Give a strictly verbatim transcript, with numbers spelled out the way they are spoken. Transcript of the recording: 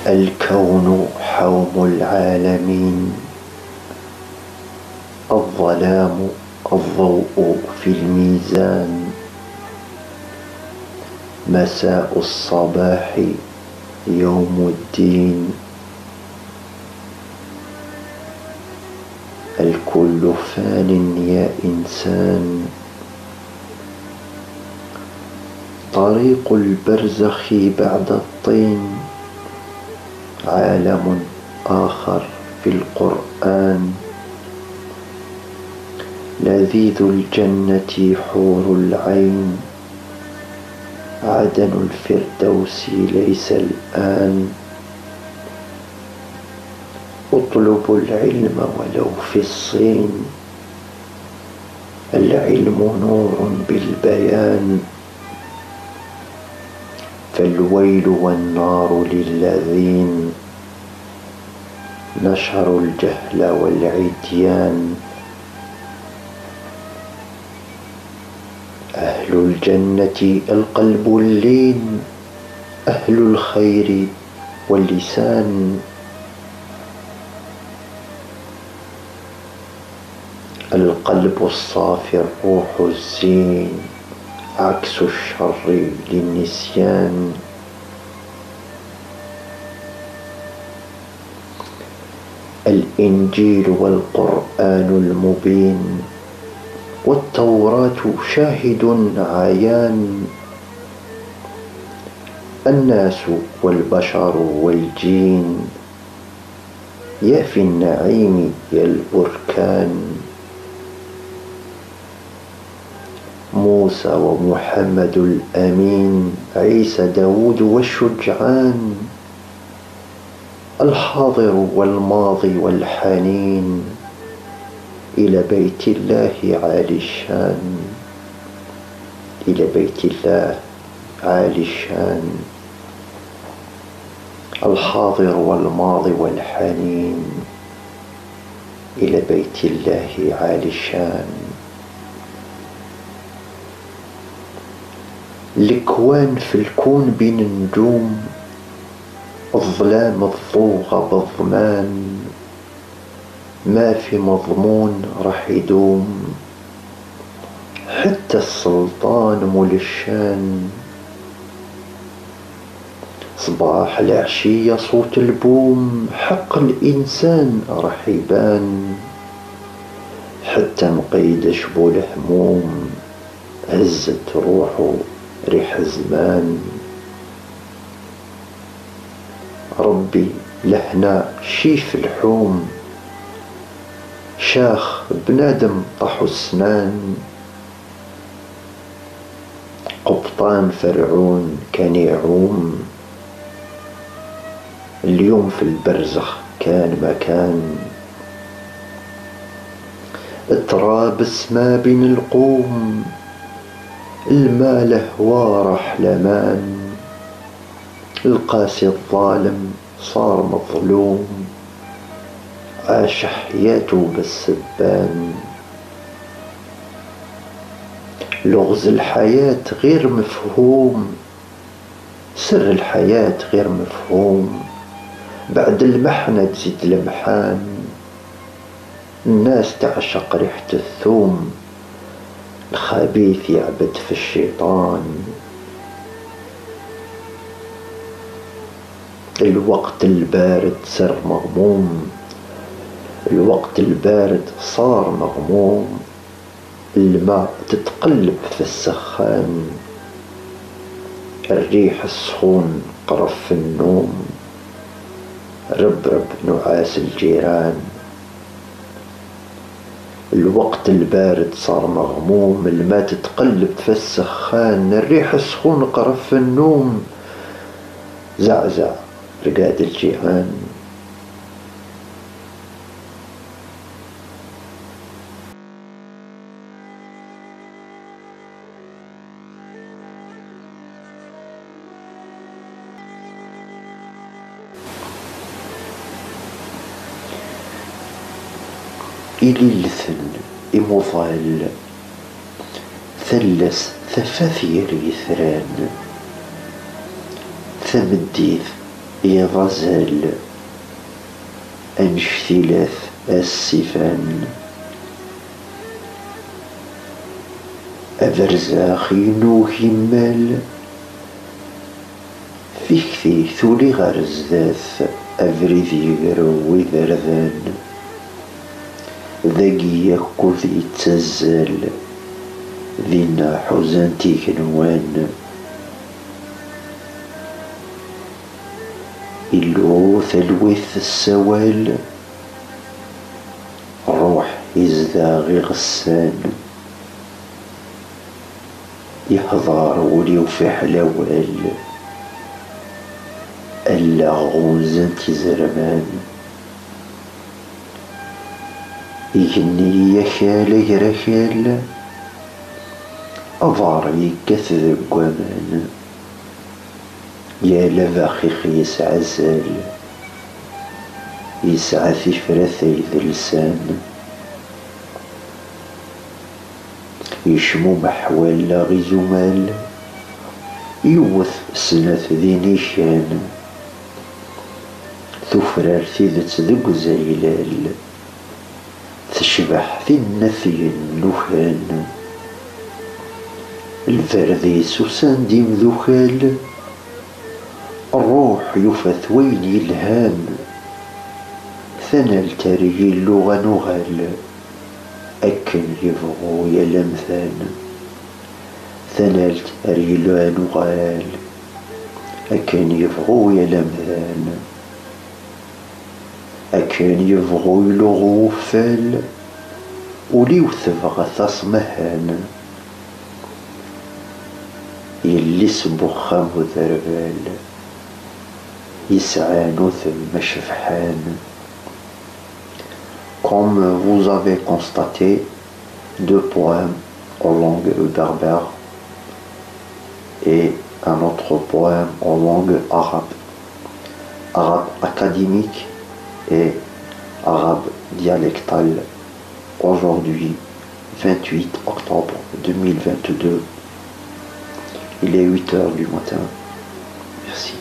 الكون حوم العالمين، الظلام الضوء في الميزان، مساء الصباح يوم الدين، الكل فان يا إنسان، طريق البرزخ بعد الطين، عالم آخر في القرآن، لذيذ الجنة حور العين، عدن الفردوس ليس الآن، اطلب العلم ولو في الصين، العلم نور بالبيان، فالويل والنار للذين نشروا الجهل والعديان. أهل الجنة القلب اللين، أهل الخير واللسان، القلب الصافي الروح الزين، عكس الشر للنسيان. الإنجيل والقرآن المبين، والتوراة شاهد عيان، الناس والبشر والجين، يا في النعيم يا البركان. موسى ومحمد الأمين، عيسى داود والشجعان، الحاضر والماضي والحنين، إلى بيت الله عالي الشان، إلى بيت الله عالي الشان، الحاضر والماضي والحنين، إلى بيت الله عالي الشان. الإكوان في الكون بين النجوم، الظلام الضوغ بالضمان، ما في مضمون راح يدوم، حتى السلطان مول الشان. صباح العشية صوت البوم، حق الإنسان راح يبان، حتى مقيد شبول هموم، هزت روحه ريح زمان. ربي لهنا شيف الحوم، شاخ بنادم طاحوا السنان، قبطان فرعون كان يعوم، اليوم في البرزخ كان مكان. التراب السما بين القوم، الماء لهوا رحلمان، القاسي الظالم صار مظلوم، عاش حياته بالسبان. لغز الحياة غير مفهوم، سر الحياة غير مفهوم، بعد المحنة تزيد المحان، الناس تعشق ريحة الثوم، الخبيث يعبد في الشيطان. الوقت البارد صار مغموم، الوقت البارد صار مغموم، الماء تتقلب في السخان، الريح السخون قرف في النوم، ربرب نعاس الجيران. الوقت البارد صار مغموم، الماء تتقلب في السخان، الريح السخون قرف في النوم، زعزع رقاد الجيران. إلي لثن إموضال ثلث ثفاثير يثران، ثمديث يغزل أنشثلث السفن أبرزاخينو كمال فيكثي ثولي غرزداث أبريد يقرو وذرذان ذاقي يكو ذي تزال ذينا حزنتي كنوان إلو ثلوث السوال روح يزداغي غسان يحضر وليو في حلاوال ألا غوزنتي زرمان يجني يخال يرخال أضار يكث قوامان يا لباخيخ يسعى زال يسعى في فرثي ذي لسان يشمو محوال لا غيزومال يوث سنة ذي نيشان ثفرار ثيذت ذق زيلال تشبح في النفي النخان الفردي سوسان ديم ذخال الروح يفث وين يلهام ثنى الترجي اللغة نغال أكن يبغو يا لمثان ثنى الترجي اللغة نغال أكن يبغو يا لمثان أكن يبغو يلغو فال وليو ثبغ تصمهان يلي سبخام وذربال يسعان ثم شفحان. Comme vous avez constaté, deux poèmes en langue berbère et un autre poème en langue arabe, arabe académique et arabe dialectal. Aujourd'hui, vingt-huit octobre deux mille vingt-deux, il est huit heures du matin. Merci.